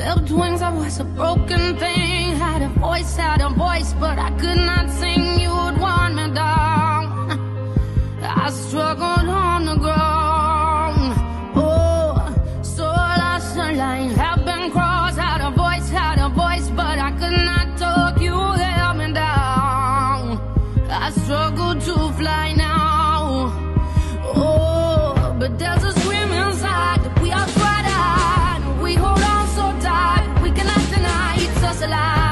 Flipped wings, I was a broken thing. Had a voice, but I could not sing. You would want me down. I struggled on the ground. Oh, so lost the line, have been crossed. Had a voice, but I could not talk. You held me down. I struggle to fly now. Oh, but there's a scream inside that we are quite high. We hold on so tight, we cannot deny it's us alive.